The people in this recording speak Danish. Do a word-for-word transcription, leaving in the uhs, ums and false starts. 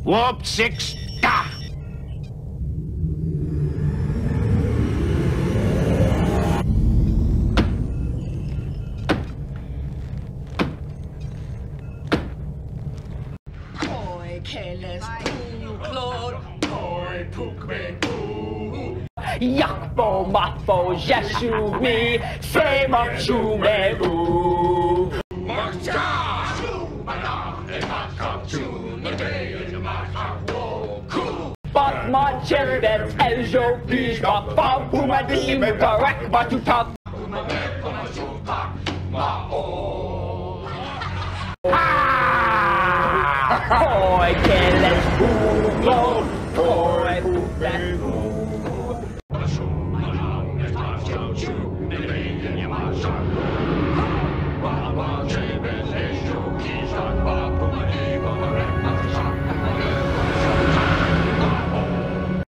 Warp six, da! Oi, Kahless, Klod, oi, puk med bu. Jakbo, matbo, jesumi, semo, chume, u. But my chest that's as your beach, but far from my dream, correct, but you talk. Ah! Oi, Kahless,